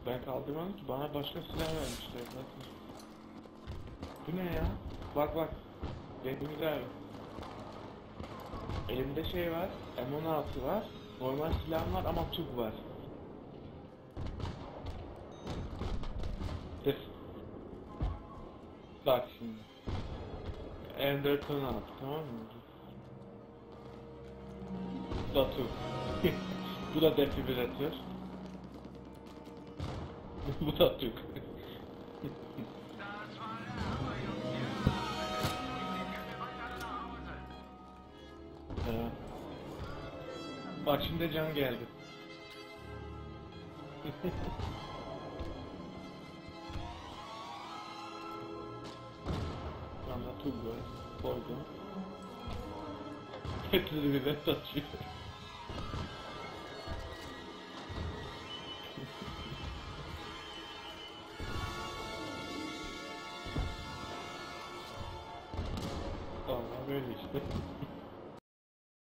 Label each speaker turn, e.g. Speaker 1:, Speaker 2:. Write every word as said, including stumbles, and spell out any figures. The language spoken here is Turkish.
Speaker 1: Ben kaldırmadım ki, bana başka silah vermişler zaten. Bu ne ya? Bak bak. Dediğimiz abi. Elimde şey var, M on altı var, normal silahım var ama tüp var. Tık. Bak şimdi. M dört on altı, tamam mı? Bu da tüp. Bu da defibrilatör. Bu da tüp. Evet. Bak şimdi can geldi. Bana tüp var. Koydum. Hepsi bir de taşıyor. Vallahi böyle işte.